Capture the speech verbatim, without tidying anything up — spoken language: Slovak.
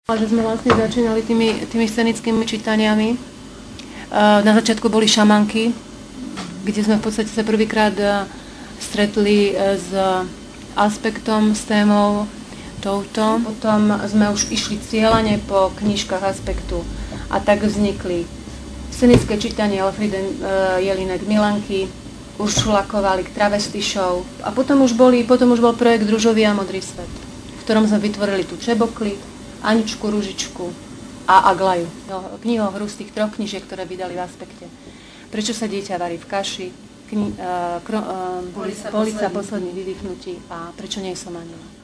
Že sme vlastne začínali tými, tými scenickými čítaniami. Na začiatku boli šamanky, kde sme v podstate sa prvýkrát stretli s aspektom, s témou touto. Potom sme už išli cieľane po knižkách aspektu a tak vznikli scenické čítanie Elfriede Jelinek Milanky, Uršula Koválik, Travesty show a potom už, boli, potom už bol projekt Ružový a modrý svet, v ktorom sme vytvorili tú Čeboklit, Aničku, Ružičku a Aglaju. Knihohru z tých troch knižiek, ktoré vydali v aspekte. Prečo sa dieťa varí v kaši, kni- uh, kro- uh, Polica posledných vydýchnutí a Prečo nie som anjel.